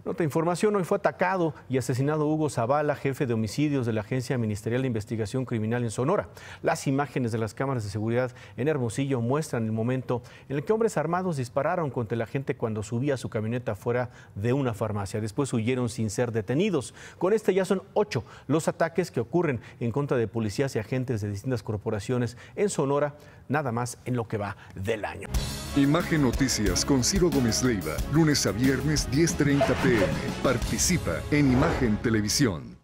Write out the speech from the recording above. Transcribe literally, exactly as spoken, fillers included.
Otra información, hoy fue atacado y asesinado Hugo Zavala, jefe de homicidios de la Agencia Ministerial de Investigación Criminal en Sonora. Las imágenes de las cámaras de seguridad en Hermosillo muestran el momento en el que hombres armados dispararon contra la gente cuando subía su camioneta fuera de una farmacia. Después huyeron sin ser detenidos. Con este ya son ocho los ataques que ocurren en contra de policías y agentes de distintas corporaciones en Sonora, nada más en lo que va del año. Imagen Noticias con Ciro Gómez Leiva, lunes a viernes diez treinta p m Participa en Imagen Televisión.